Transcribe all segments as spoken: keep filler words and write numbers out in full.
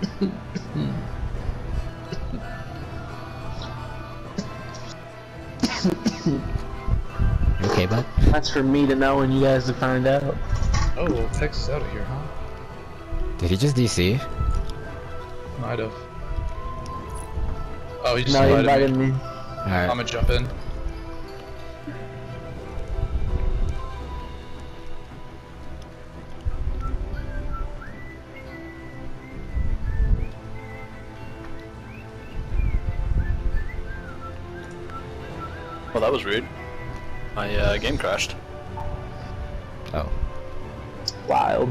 Okay, bud? That's for me to know and you guys to find out. Oh, Texas out of here, huh? Did he just D C? Might have. Oh, he just No, he invited, invited me. me. Alright. I'm gonna jump in. Well, that was rude. My uh, game crashed. Oh. Wild.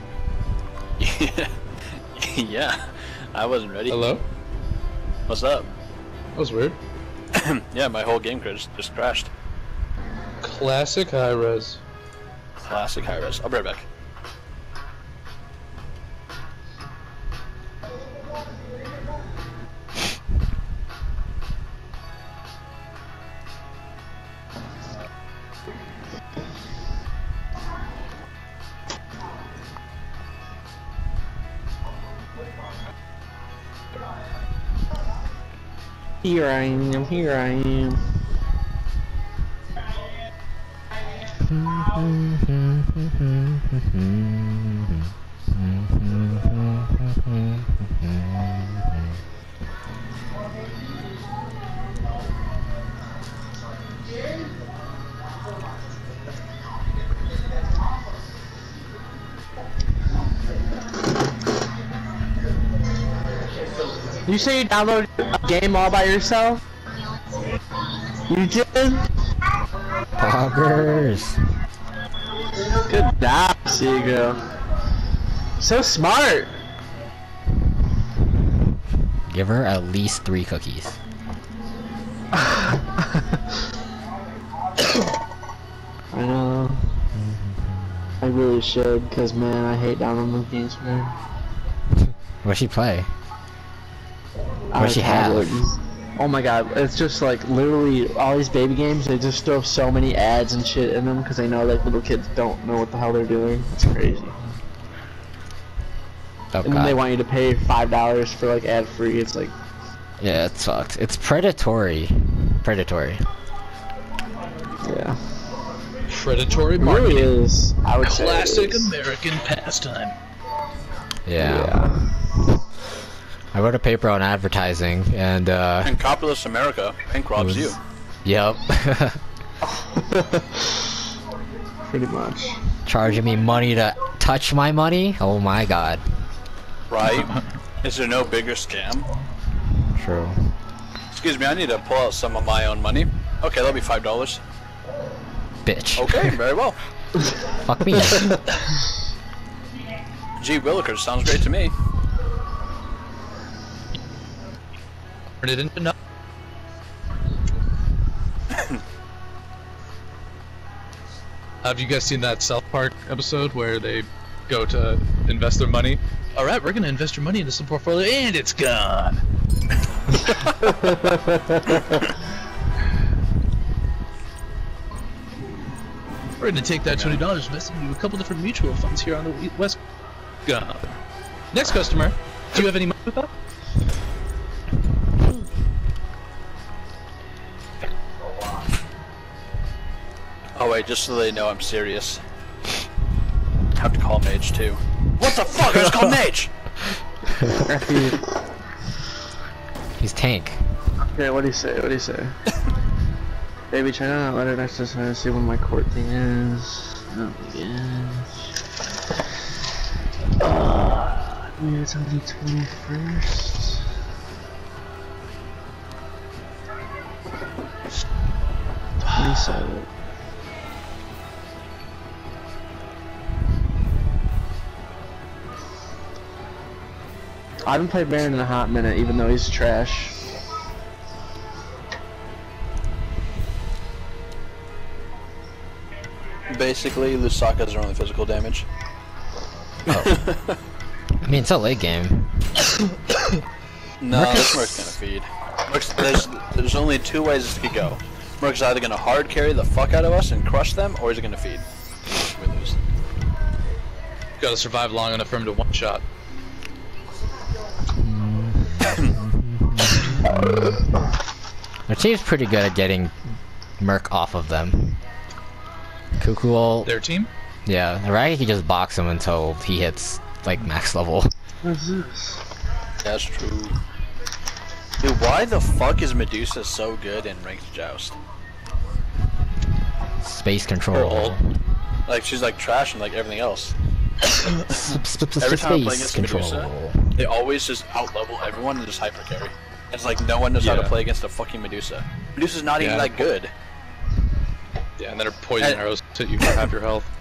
Yeah, I wasn't ready. Hello? What's up? That was weird. Yeah, my whole game just, just crashed. Classic high res. Classic high res. I'll be right back. Here I am, here I am. You say you downloaded a game all by yourself? You did? Poggers! Good job, Seagull. So smart! Give her at least three cookies. I know. I really should, cause man, I hate downloading games, man. What'd she play? I What'd she have? Oh my god, it's just like literally all these baby games, they just throw so many ads and shit in them because they know like little kids don't know what the hell they're doing. It's crazy. Oh, and then they want you to pay five dollars for like ad free. It's like, yeah, it sucks. It's predatory. Predatory. yeah. Predatory It marketing. really is. I would Classic say it is. American pastime. Yeah. Yeah. I wrote a paper on advertising, and uh. In capitalist America, bank robs you. Yep. Pretty much. Charging me money to touch my money? Oh my god. Right? Is there no bigger scam? True. Excuse me, I need to pull out some of my own money. Okay, that'll be five dollars. Bitch. Okay, very well. Fuck me. Gee Willikers, sounds great to me. Turn it into no. Have you guys seen that South Park episode where they go to invest their money? All right, we're gonna invest your money into some portfolio, and it's gone. We're gonna take that twenty dollars, invest it into a couple different mutual funds here on the West. Gone. Next customer. Do you have any money with that? Oh wait, just so they know I'm serious. I have to call Mage too. What the fuck? I just called Mage! He's tank. Okay, what do you say? What do you say? Baby, try not to let it next to try to see when my court thing is. Oh my gosh. Uh, maybe it's on the twenty-first. twenty-seventh. I haven't played Baron in a hot minute, even though he's trash. Basically, Lusaka is our only physical damage. Oh. I mean, it's a late game. No, this Merc's gonna feed. Merc's, there's, there's only two ways this could go. Merc's either gonna hard carry the fuck out of us and crush them, or he's gonna feed. We lose. Gotta survive long enough for him to one shot. Their team's pretty good at getting Merc off of them. Cuckoo ult. Their team? Yeah, Araki can just box him until he hits like max level. What's this? That's true. Dude, why the fuck is Medusa so good in Ranked Joust? Space control. Like, she's like trash and like everything else. Every Every time I play against Medusa, they always just out-level everyone and just hyper carry. It's like no one knows how to Yeah. play against a fucking Medusa. Medusa's not even Yeah. that good. Yeah, and then her poison And- arrows hit you for half your health.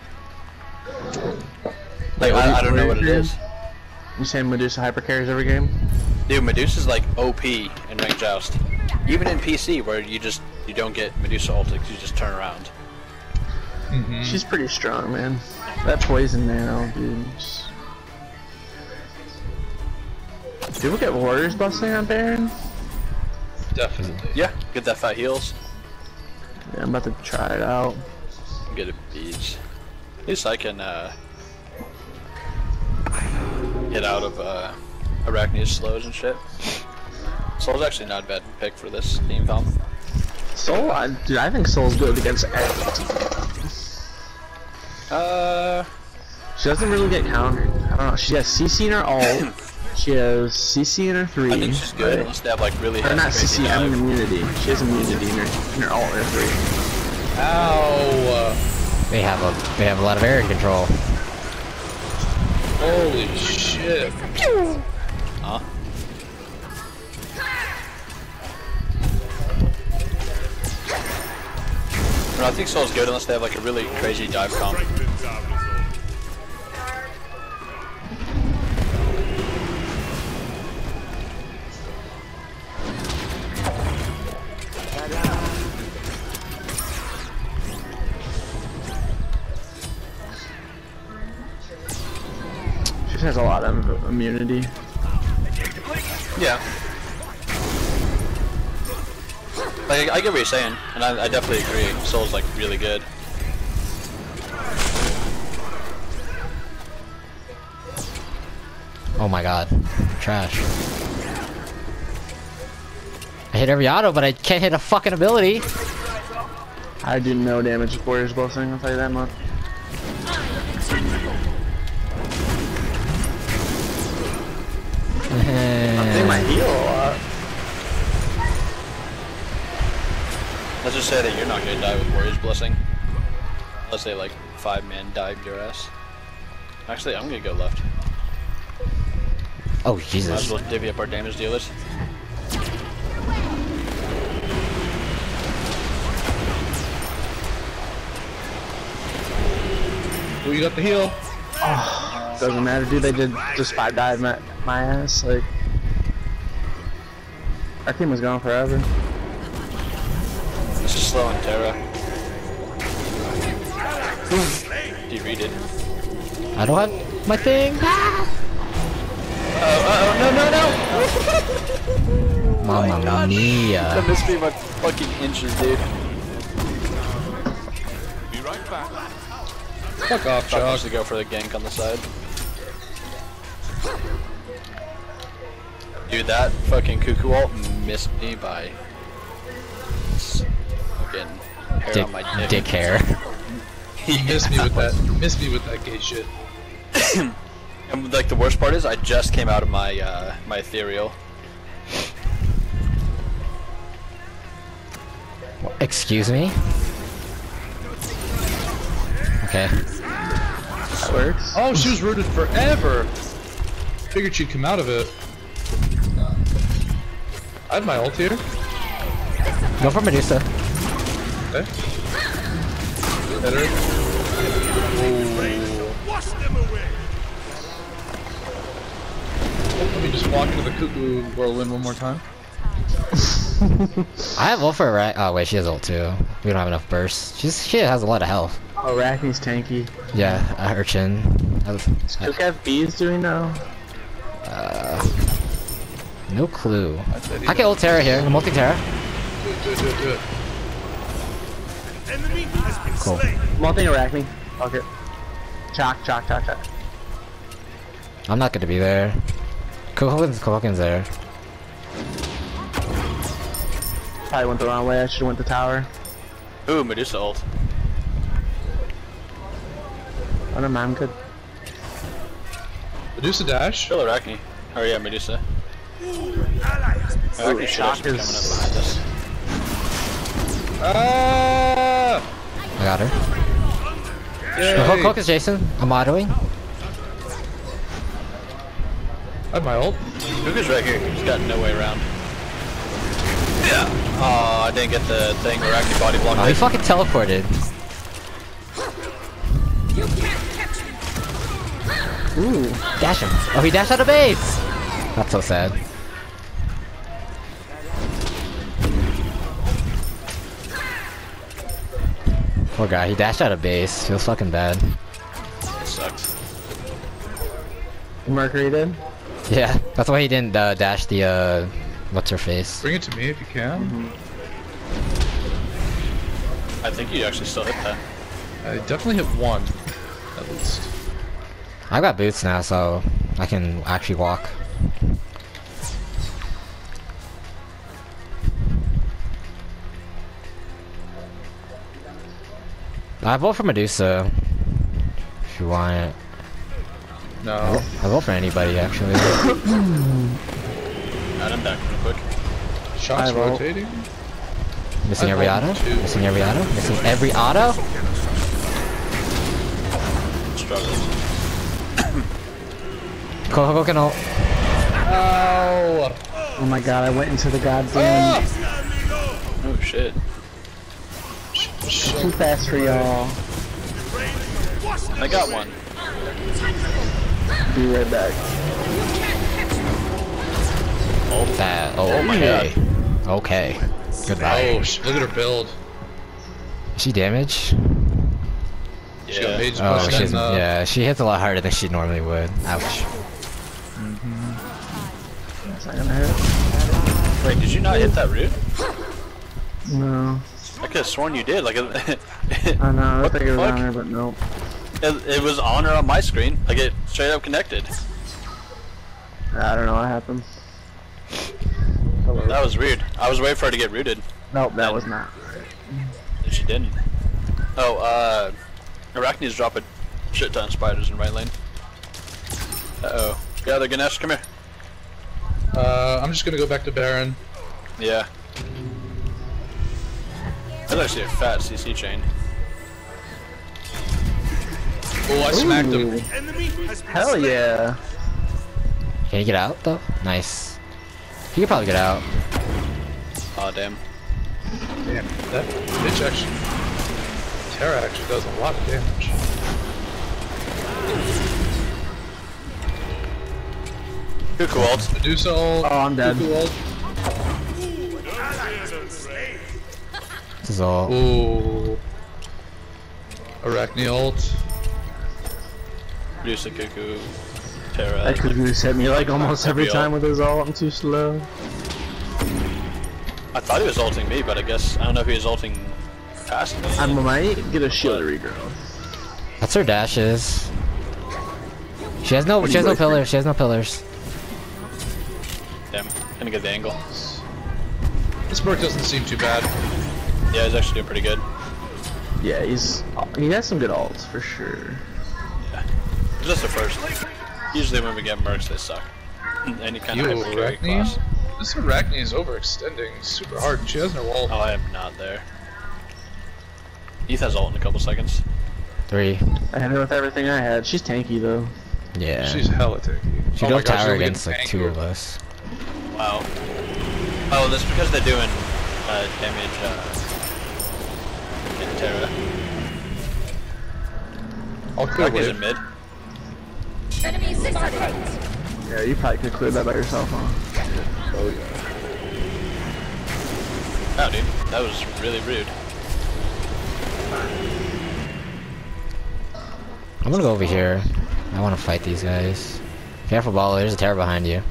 Like, I, I don't know what it is. You saying Medusa hyper carries every game? Dude, Medusa's like O P in Ranked Joust. Even in P C, where you just you don't get Medusa ult, you just turn around. Mm-hmm. She's pretty strong, man. That poison nano, dude. Just... People get warriors busting on Baron? Definitely. Yeah, get that fat heals. Yeah, I'm about to try it out. Get it beach. At least I can uh, get out of uh, Arachne's slows and shit. Soul's actually not a bad pick for this team comp. Soul? I, dude, I think Soul's good against every Uh, She doesn't really get countered. I don't know. She has C C in her ult. She has C C in her three. I think she's good right? unless they have like really Or heavy not C crazy C, I mean dive. immunity. She has immunity in her, in her ult and her three. Ow! They have a they have a lot of area control. Holy shit! Huh? No, I think Soul's good unless they have like a really crazy dive comp. She has a lot of immunity. Yeah. Like, I, I get what you're saying, and I, I definitely agree. Soul's like really good. Oh my god, trash. I hit every auto, but I can't hit a fucking ability. I do no damage with warriors busting, I'll tell you that much. They might heal a lot. Let's just say that you're not gonna die with Warrior's Blessing. Unless they like five man dive your ass. Actually, I'm gonna go left. Oh Might as Jesus! well divvy up our damage dealers. Oh, you got the heal. Doesn't matter, dude. They did just five dive my, my ass. Like, our team was gone forever. This is slow and Terra. De-readed. I don't have my thing. Oh, uh oh, no, no, no! Mamma That mia! must be my fucking injured, dude. Fuck off, Fuck, Chalk. wants to go for the gank on the side. Dude, that fucking cuckoo ult missed me by fucking hair Dick, on my dick. dick hair. He missed me with that. Missed me with that gay shit. And like the worst part is, I just came out of my uh, my ethereal. Excuse me? Okay. That works. Oh, she was rooted forever. Figured she'd come out of it. I have my ult here. Go for Medusa. Okay. Hit her. Oh. Let me just walk into the cuckoo whirlwind one more time. I have ult for right. Oh wait, she has ult too. We don't have enough burst. She's she has a lot of health. Oh, Arachne's tanky. Yeah, uh, Urchin. Does Cook have bees doing now? Uh, no clue. I can ult Terra here. I'm ulting Terra. Do it, do it, do it, do it. Cool. Multi Arachne. Fuck it. Chalk, chalk, chalk, chalk. I'm not gonna be there. Kohokin's Kohokin's there. Probably went the wrong way. I should have went the tower. Ooh, Medusa ult. I don't mind. I'm good. Medusa dash. Kill Arachne. Oh yeah, Medusa. Arachne should actually be coming up behind us. Ah! I got her. Yay. Oh, hook, hook is Jason. I'm autoing. I have my ult. Kuku's right here. He's got no way around. Yeah. Oh, I didn't get the thing. Arachne body block. Oh, he fucking teleported. Ooh, dash him. Oh, he dashed out of base. That's so sad. Poor guy, he dashed out of base. Feels fucking bad. It sucks. Mercury did. Yeah, that's why he didn't uh, dash the uh, what's her face. Bring it to me if you can. Mm-hmm. I think you actually still hit that. I definitely hit one, at least. I got boots now, so I can actually walk. I vote for Medusa. If you want it. No. I vote for anybody, actually. Alright, I'm back real quick. Shots I vote. rotating. Missing I every vote auto? two. Missing every auto? Missing every auto? Struggles. Coco can ult. Ow! Oh my god, I went into the goddamn. Oh shit. Too fast for y'all. I got one. Be right back. That. Oh, Oh my okay. Okay. Goodbye. Oh, sh look at her build. Is she damaged? She got Yeah. mage Oh, pushing she's, in, uh, yeah, she hits a lot harder than she normally would. Ouch. That's not gonna hurt. Wait, did you not hit that root? No. I could have sworn you did. Like, it, I know. I What think the it was fuck? on her, but nope. it, it was on or on my screen. Like, it straight up connected. I don't know what happened. That was weird. I was waiting for her to get rooted, Nope, that was not. and she didn't. Oh, uh, Arachne's dropping shit ton of spiders in right lane. Uh oh. Yeah, they're Ganesh, come here. Uh, I'm just gonna go back to Baron. Yeah. That's actually a fat C C chain. Oh, I smacked him. Ooh. Hell yeah. Can you get out though? Nice. You could probably get out. Aw, damn. Damn, that bitch actually. Terra actually does a lot of damage. Cuckoo ult. Medusa ult. Oh, I'm dead. Cuckoo ult. This is all. Ooh. Arachne ult. Medusa, Cuckoo, Terra. That Cagoose hit me like almost every Real. time with his ult. I'm too slow. I thought he was ulting me, but I guess I don't know if he was ulting fast enough. I might get a shield regrowth. That's her dashes. She has no. She has no pillars. She has no pillars. Damn, gonna get the angle. This Merc doesn't seem too bad. Yeah, he's actually doing pretty good. Yeah, he's he has some good ults for sure. Yeah, just the first. Usually when we get mercs, they suck. Any kind You of carry Arachne? class. This Arachne is overextending super hard. She has no ult. Oh, I am not there. Eth has ult in a couple seconds. Three. I hit her with everything I had. She's tanky though. Yeah. She's hella tanky. She Oh go my gosh, tower she's against getting like two of tankier. us. Wow. Oh, that's because they're doing uh, damage. Uh, in Terra. I'll clear Arachne's wave. in mid. Enemy spotted. Yeah, you probably could clear that by yourself, huh? Oh yeah. Oh, dude, that was really rude. I'm gonna go over here. I want to fight these guys. Careful, baller. There's a terror behind you.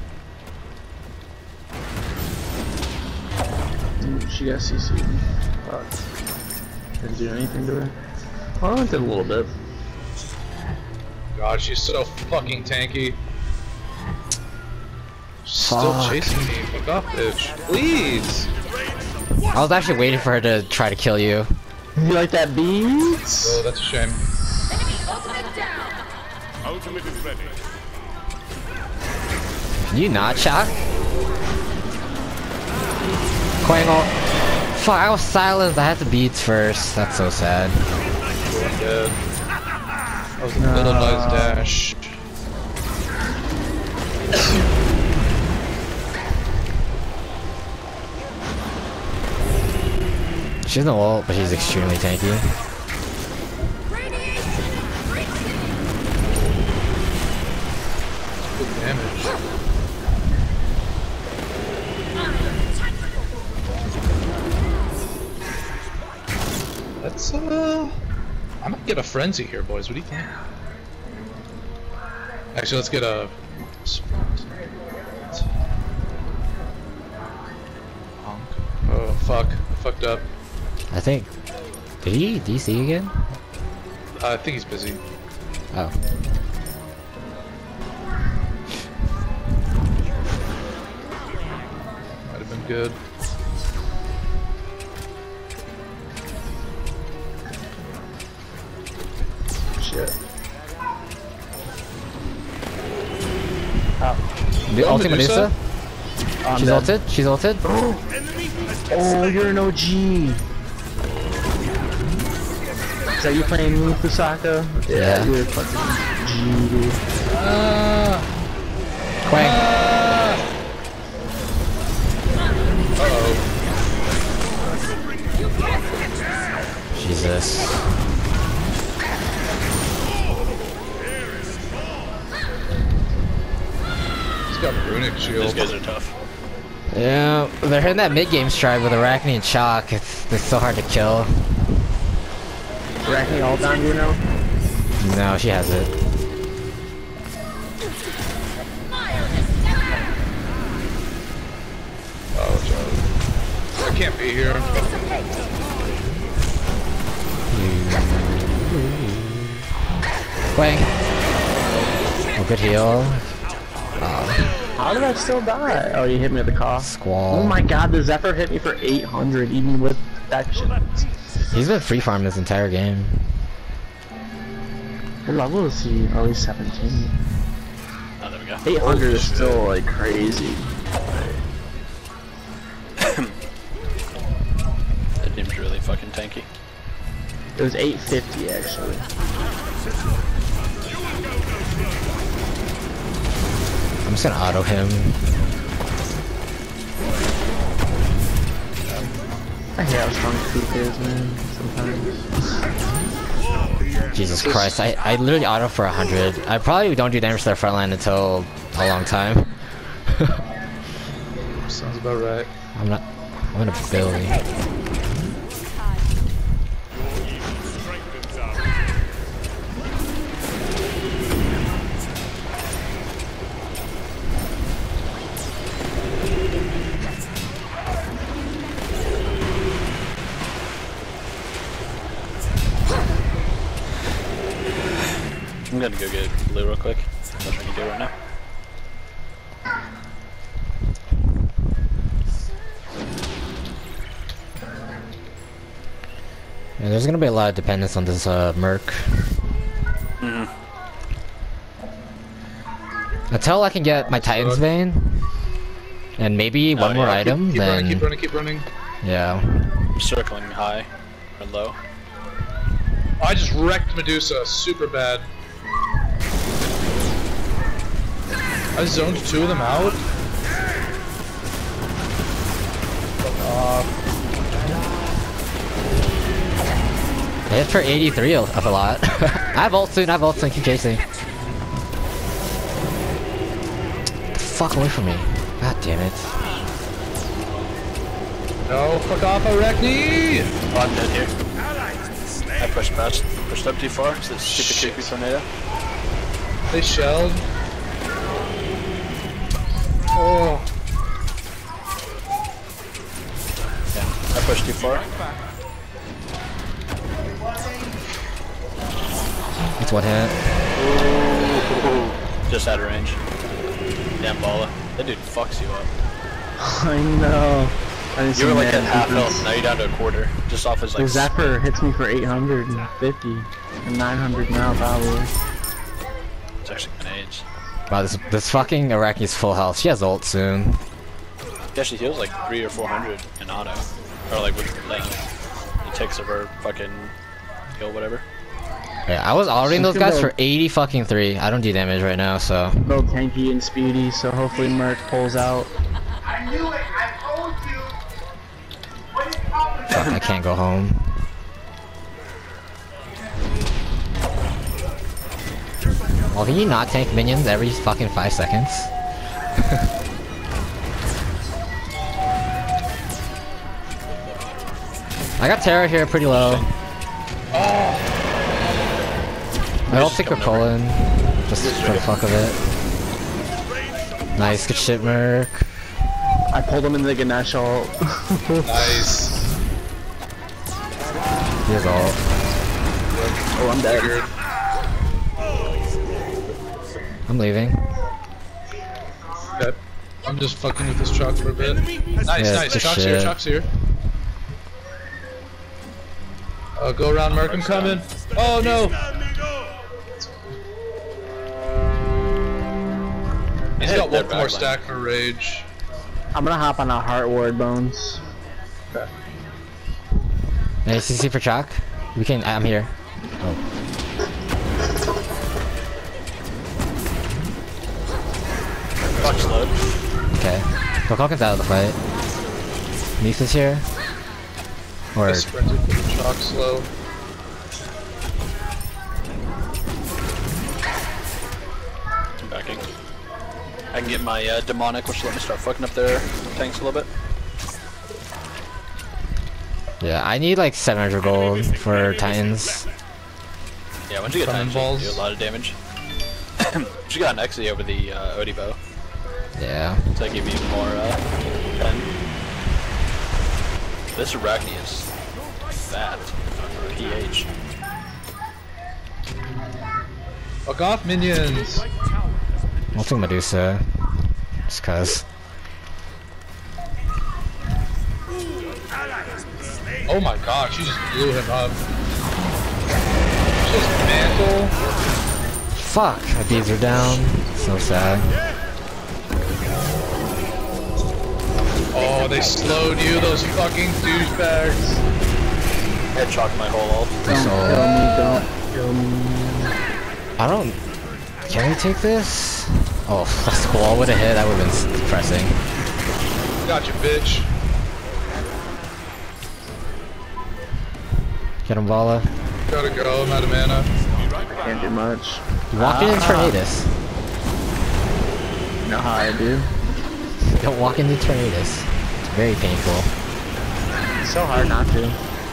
Dude, she got C C. Fuck. Didn't do anything to her. Well, it did a little bit. God, she's so fucking tanky. She's still Fuck. chasing me. Fuck off, bitch. Please. I was actually waiting for her to try to kill you. You like that beats? Oh, that's a shame. Enemy ultimate down. Ultimate is ready. Can you not, Shock? Quangle. Fuck, I was silenced. I had the beats first. That's so sad. I'm dead. That was a little nice dash. She's no ult, but she's extremely tanky. Good damage. Let's, uh... I might get a frenzy here, boys. What do you think? Actually, let's get a... Oh, fuck. I fucked up. I think. Did he D C again? Uh, I think he's busy. Oh. Might have been good. Shit. The Oh, ultimate Medusa? Medusa? I'm She's dead. ulted? She's ulted? Oh, you're an O G. So you playing me, Fusaka? Yeah. You're a fucking G, dude. Ah! Quang. Uh-oh. Jesus. He's got runic These shield. guys are tough. Yeah, they're hitting that mid-game stride with Arachne and Shock. It's, it's so hard to kill. Arachne all down, you know? No, she has it. Oh, Joe. I can't be here. Quang. Oh, good heal. How did I still die? Oh, you hit me with the cough. Squall. Oh my god, the Zephyr hit me for eight hundred, even with that shit. He's been free farming this entire game. What level is he? Oh, he's seventeen. Oh, there we go. eight hundred is still, like, crazy. That team's really fucking tanky. It was eight fifty, actually. I'm just gonna auto him. I hate how strong Coop is, man, sometimes. Jesus Christ, I, I literally auto for one hundred. I probably don't do damage to their front line until a long time. Sounds about right. I'm not... I'm gonna Billy. I'm gonna go get blue real quick. That's what I can do right now. Yeah, there's gonna be a lot of dependence on this uh, Merc. Mm-hmm. Until I can get my Titan's Vein, and maybe Oh, one more yeah. item, Keep then running, keep running, keep running. yeah. I'm circling high or low. I just wrecked Medusa super bad. I zoned two of them out. Fuck off. I hit for eighty-three of a lot. I have ult soon, I have ult soon, keep chasing. Fuck away from me. God damn it. No, fuck off, Arachne! Oh, I'm dead here. I pushed past, pushed up too far. So it's stupid Shit. creepy tornado. They shelled. Oh. Yeah, I pushed too far. It's one hit. Just out of range. Damn Bala. That dude fucks you up. I know. didn't see You were like mad at half difference. health, now you're down to a quarter. Just off his The like. Zephyr hits me for eight hundred fifty and nine hundred now probably. It's actually gonna age. Wow, this this fucking Araki's full health. She has ult soon. Yeah, she heals like three or four hundred in auto, or like with the, the ticks of her fucking heal, whatever. Yeah, I was altering those guys Super for eighty fucking three. I don't do damage right now, so. Both tanky and speedy, so hopefully Merc pulls out. I knew it. I told you. What is up with Fuck, I can't go home. Well, can you not tank minions every fucking five seconds? I got Terra here pretty low. I don't think we're pulling. Just for the fuck of it. Nice, good shit, Merc. I pulled him into the Ganesh ult. Nice. Here's all. Oh, I'm dead. I'm leaving. Okay. I'm just fucking with this truck for a bit. Nice, Yeah, nice. good Truck's shit. here, truck's here. Uh, go around, Merc, I'm coming. Oh no! He's got one more stack for rage. I'm gonna hop on a heart ward, Bones. Okay. Hey, C C for Chalk? We can. I'm here. Oh. Fuck slowed. Okay. Falcon's out of the fight. Neith is here. Or. I sprinted for the chalk slow. I'm backing. I can get my uh, demonic, which will let me start fucking up their tanks a little bit. Yeah, I need like seven hundred gold for Titans. Yeah, once you get Summon Titans, you balls. do a lot of damage. She got an X E over the uh, Odie bow, Yeah. so I give you more uh, pen. This Arachne is fat for P H. Fuck off, minions! I'll take Medusa. Just cuz. Oh my god, she just blew him up. Just mantle. Fuck, my beads are down. So sad. Oh, they slowed you, those fucking douchebags. Head chalk my whole ult. Don't So- kill me, don't kill me. I don't. Can we take this? Oh, that's cool. I would have hit. That would have been depressing. Gotcha, bitch. Get him, Vala. Gotta go, I'm out of mana. Can't do much. Walk in Tornadus. You know how I do. Don't walk into Tornadus. It's very painful. It's so hard not to.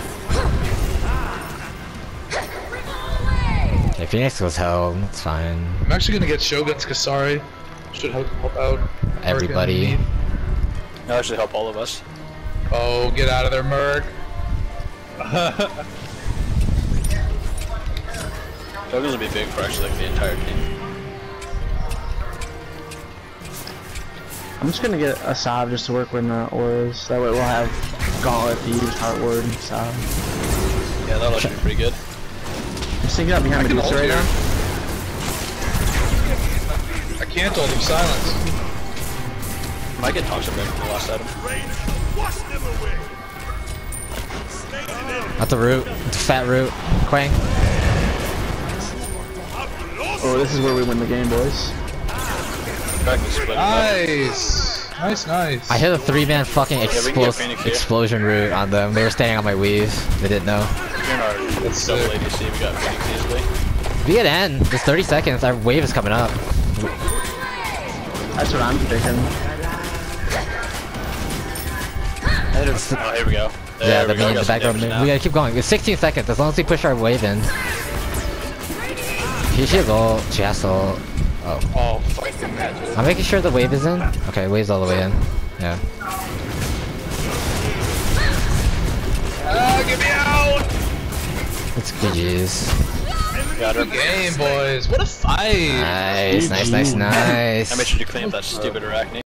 If Phoenix goes hell, that's fine. I'm actually gonna get Shogun's Kasari. Should help, help out. Everybody. Merc and That'll actually help all of us. me. Oh, get out of there, Merc. Shogun's will be big for actually like the entire team. I'm just gonna get a Sav just to work with the auras. That way we'll have Gauntlet, Thieves, Heartward, and Sav. Yeah, that'll actually be pretty good. I'm sticking up behind I can Medusa ult right here. now. I can't hold him silence. Might get toxic back from the last item. At the root. The fat root. Quang. Oh, this is where we win the game, boys. Back to split. Nice! Nice, nice. I hit a three-man fucking we can get explos Phoenix here. explosion root on them. They were standing on my weave. They didn't know. You're in our That's double sick. A D C, we got Phoenix easily. We get end. There's thirty seconds. Our wave is coming up. That's what I'm thinking. Oh, here we go. There Yeah, we the go. main, Got the some background. damage main. now. We gotta keep going. It's sixteen seconds. As long as we push our wave in. She, she has ult. She has to ult. Oh. Oh, fucking magic. I'm making sure the wave is in. Okay, wave's all the way in. Yeah. Ah, get me out! It's G G's. Got her. Good game, boys. What a fight! Nice, nice, nice, nice. I made sure to clean up that stupid Arachne.